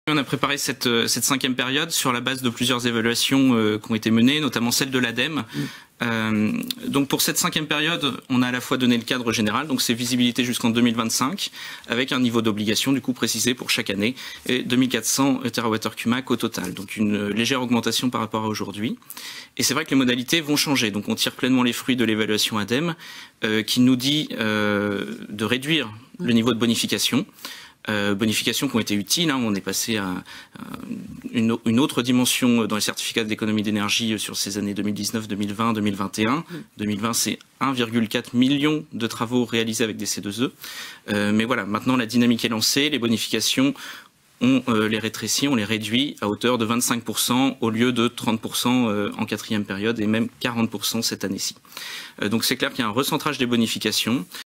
On a préparé cette cinquième période sur la base de plusieurs évaluations qui ont été menées, notamment celle de l'ADEME. Donc pour cette cinquième période, on a à la fois donné le cadre général, donc c'est visibilité jusqu'en 2025, avec un niveau d'obligation du coup précisé pour chaque année, et 2400 TWh CUMAC au total, donc une légère augmentation par rapport à aujourd'hui. Et c'est vrai que les modalités vont changer, donc on tire pleinement les fruits de l'évaluation ADEME, qui nous dit de réduire le niveau de bonification. Bonifications qui ont été utiles, on est passé à une autre dimension dans les certificats d'économie d'énergie sur ces années 2019, 2020, 2021. 2020, c'est 1,4 million de travaux réalisés avec des C2E. Mais voilà, maintenant la dynamique est lancée, les bonifications, on les rétrécit, on les réduit à hauteur de 25% au lieu de 30% en quatrième période et même 40% cette année-ci. Donc c'est clair qu'il y a un recentrage des bonifications.